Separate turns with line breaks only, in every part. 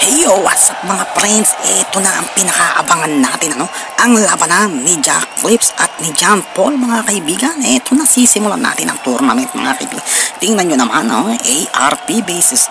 Heyo, what's up mga friends? Ito na ang pinakaabangan natin, ang labanan ni Jack Clips at ni John Paul, mga kaibigan. Ito na, sisimulan natin ang tournament, mga kaibigan. Tingnan nyo naman, ARP basis,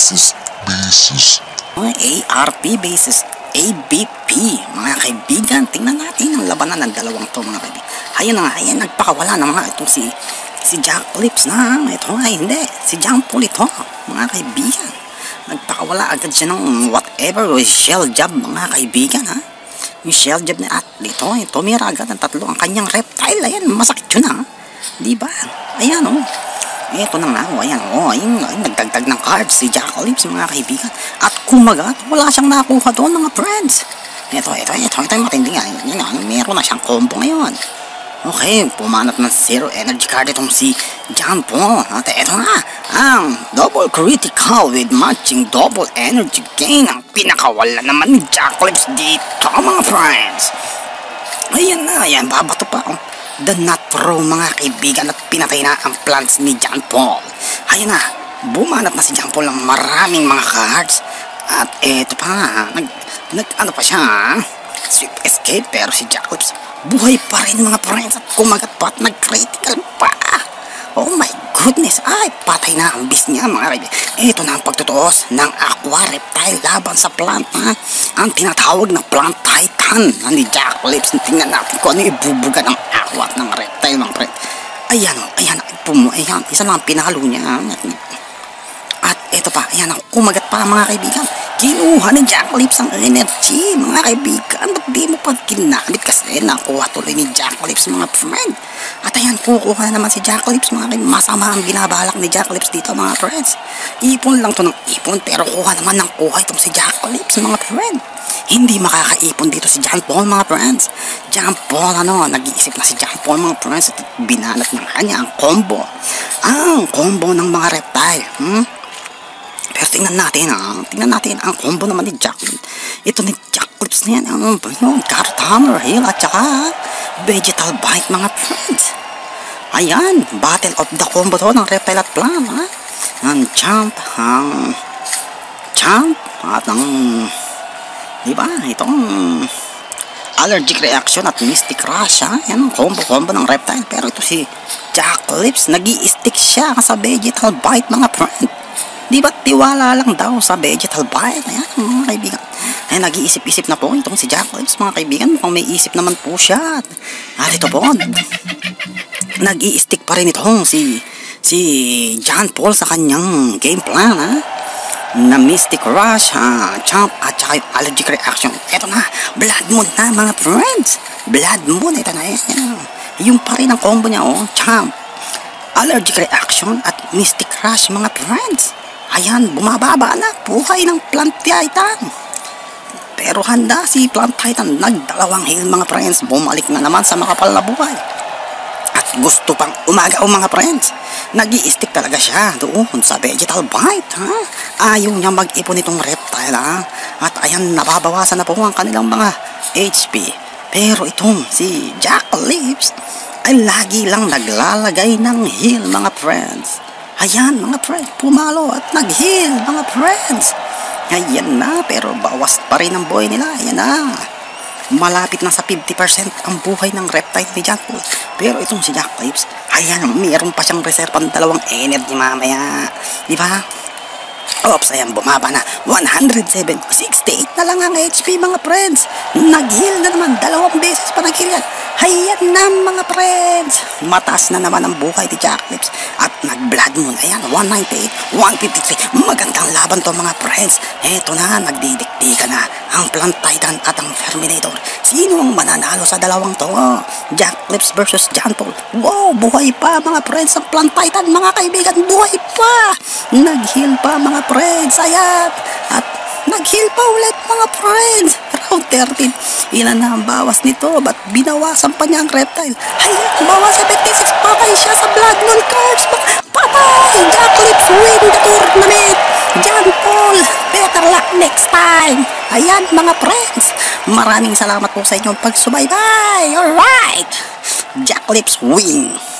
ARP basis ABP, mga kaibigan. Tingnan natin ang labanan ng dalawang to, mga kaibigan. Ayan na nga, ayan, nagpakawala na mga itong si Jack Clips na. Ito ay hindi, si John Paul ito, mga kaibigan. Nagpakawala agad siya ng whatever shell jab, mga kaibigan, yung shell jab na at dito, tumira agad ang tatlo ang kanyang reptile. Ayan, masakit yun, diba? Ayan, eto na nga, ayun, nagdagdag ng cards si Jack Clips, mga kaibigan. At kumagat, wala siyang nakuha doon, mga friends. Ito yung matindi nga. Meron na siyang combo ngayon. Okay, pumanat ng zero energy card itong si John Paul. At ito na, ang double critical with matching double energy gain. Ang pinakawala naman ni Jack Clips dito, mga friends. Ayan na, ayan, babato pa. The Nut Pro, mga kaibigan, at pinatay na ang plants ni John Paul. Ayan na, bumanat na si John Paul ng maraming mga cards. At eto pa, ano pa siya, sweep escape, pero si Jack Clips buhay pa rin, mga friends, at kumagat pa at nag-critical pa. Oh my goodness, ay patay na ang bis niya, mga kaibigan. Ito na ang pagtutuos ng Aqua Reptile laban sa plant, ang tinatawag na Plant Titan ni Jack Clips. Tingnan natin kung ano ibubuga ng aqua ng reptile, mga friends. Ayan, isa lang ang pinalo niya. At ito pa, ayan, kumagat pa, mga kaibigan. Kinuha ni Jack Clips ang energy, mga kaibigan. Ba't di mo pa ginamit? Kasi nakuha tuloy ni Jack Clips, mga friend. At ayan, kukuha na naman si Jack Clips, mga kaibigan. Masama ang binabalak ni Jack Clips dito, mga friends. Ipon lang to ng ipon, pero kuha naman ng kuha itong si Jack Clips, mga friend. Hindi makakaipon dito si John Paul, mga friends. John Paul, nag-iisip na si John Paul, mga friends. At binanat na kanya ang combo. Ang combo ng mga reptile, Pero tingnan natin ang combo naman ni Jack. Ito ni Jack Clips na yan, Carrot Hammer Hill at saka Vegetal Bite, mga friends. Ayan, battle of the combo to ng reptile at plant, ang Champ, at ang, diba, itong Allergic Reaction at Mystic Rush, yan ang combo ng reptile. Pero ito si Jack Clips, nag-i-stick siya sa Vegetal Bite, mga friends. Di ba tiwala lang daw sa Vegetal Bite? Ayan, mga kaibigan. Ay, nag-iisip-isip na po itong si Jack Clips, mga kaibigan. Mukhang may isip naman po siya. At ito po, nag-i-stick pa rin itong si John Paul sa kanyang game plan, na Mystic Rush, Champ, at saka yung Allergic Reaction. Ito na, Blood Moon na, mga friends. Blood Moon, ito na yan. Yung pa rin ang combo niya, Champ, Allergic Reaction at Mystic Rush, mga friends. Ayan, bumababa na buhay ng Plant Titan. Pero handa si Plant Titan, nagdalawang heal, mga friends. Bumalik na naman sa makapal na buhay. At gusto pang umagaw, mga friends. Nag-i-stick talaga siya doon sa Vegetal Bite, Ayaw niya mag-ipon itong reptile, At ayan, nababawasan na po ang kanilang mga HP. Pero itong si Jack Clips ay lagi lang naglalagay ng heal, mga friends. Ayan, mga friends, pumalo at nag-heal, mga friends. Ayan na, pero bawas pa rin ang buhay nila. Ayan na, malapit na sa 50% ang buhay ng reptile ni John Paul. Pero itong si Jack Clips, ayan, mayroon pa siyang reserve ng dalawang energy mamaya. Di ba? Oops, ayan, bumaba na. 107, 68 na lang ang HP, mga friends. Nag-heal na naman, dalawang beses pa nag-heal yan. Ayan na, mga friends. Mataas na naman ang buhay ni Jack Clips. At nag-blood moon. Ayan, 198, 153. Magandang laban to, mga friends. Eto na, nagdidiktika na ang Plant Titan at ang Terminator. Sino ang mananalo sa dalawang to? Jack Clips versus John Paul. Wow, buhay pa, mga friends. Ang Plant Titan, mga kaibigan, buhay pa. Nag-heal pa, mga friends. Ayan. At nag-heal pa ulit, mga friends. Round 13. Ilan na ang bawas nito? Ba't binawasan pa niya ang reptile? Ayan, bawas sa 56. Patay siya sa Blood Moon cards. Patay! Jack Clips win the tournament. John Paul, better luck next time. Ayan, mga friends. Maraming salamat po sa inyong pagsubaybay. Alright. Jack Clips win.